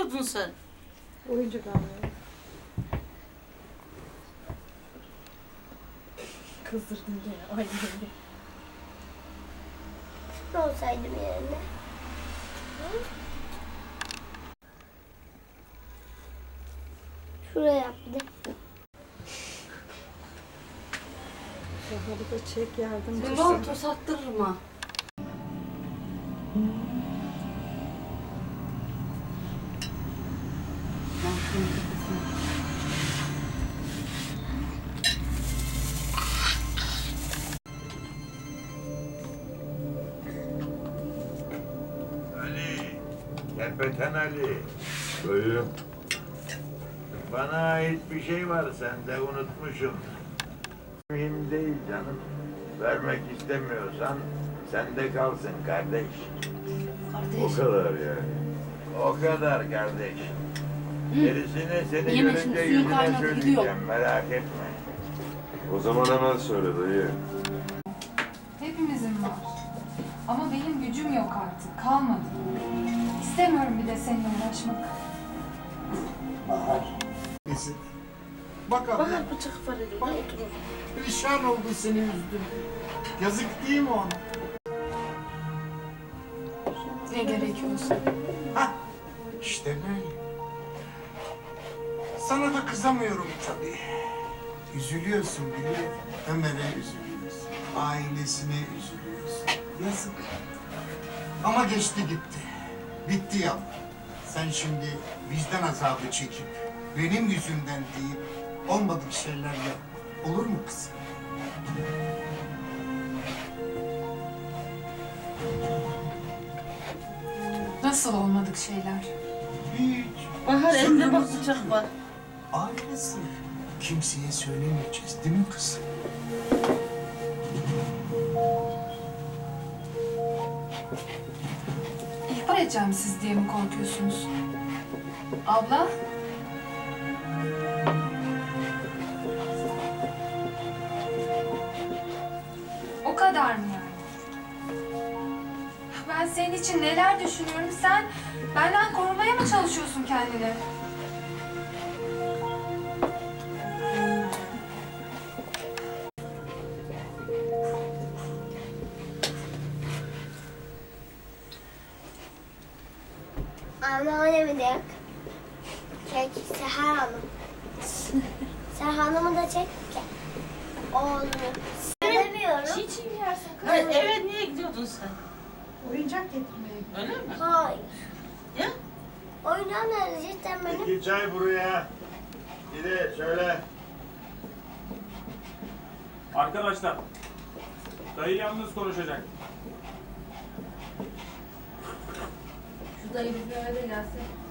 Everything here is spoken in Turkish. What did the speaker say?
oldun sen? Oyuncak almıyor. Kızdırdın gene anneni. Ne olsaydım yerine? Şuraya yap bir de. Saharı da çek yardımcı. Limon toz attırır mı? Ali, Tepeten Ali. Buyurun. Bana ait bir şey var sende, unutmuşum. Mühim değil canım. Vermek istemiyorsan sende kalsın kardeş. Kardeş. O kadar yani. O kadar kardeş. Gerisini seni Yeme şimdi, görünce suyun yüzüne kaynadı, söyleyeceğim, gidiyor. merak etme. O zaman hemen söyle dayı. Hepimizin var. Ama benim gücüm yok artık. Kalmadı. İstemiyorum bir de seninle uğraşmak. Neyse. Bak abla, Bahar bıçak var elinde oturur. perişan oldu seni üzdüm. Yazık değil mi ona? Ne gerekiyorsa. Hah, işte böyle. Sana da kızamıyorum tabii. Üzülüyorsun biliyorum. Ömer'e üzülüyorsun. Ailesine üzülüyorsun. Yazık. Ama geçti gitti. Bitti ya. Sen şimdi vicdan azabı çekip benim yüzümden deyip olmadık şeyler yap. Olur mu kızım? Nasıl olmadık şeyler? Hiç. Bahar elinde Sırrımız bak bıçak var. ailesi. Kimseye söylemeyeceğiz değil mi kızım? İhbar edeceğim siz diye mi korkuyorsunuz? Abla? O kadar mı yani? Ben senin için neler düşünüyorum? Sen benden korumaya mı çalışıyorsun kendini? Anneannemi de yak. Çek Seher Hanım. Seher Hanım'ı da çek ki. Oğlunu. Sevmiyorum. Çiğ yersin kız. Hayır, eve niye gidiyordun sen? Oyuncak getirmeye. Öyle mi? Hayır. Ya? Oynamıyoruz cidden benim. İki çay buraya. Bir de şöyle. Arkadaşlar, dayı yalnız konuşacak. Şu dayı bir eve de gelsin.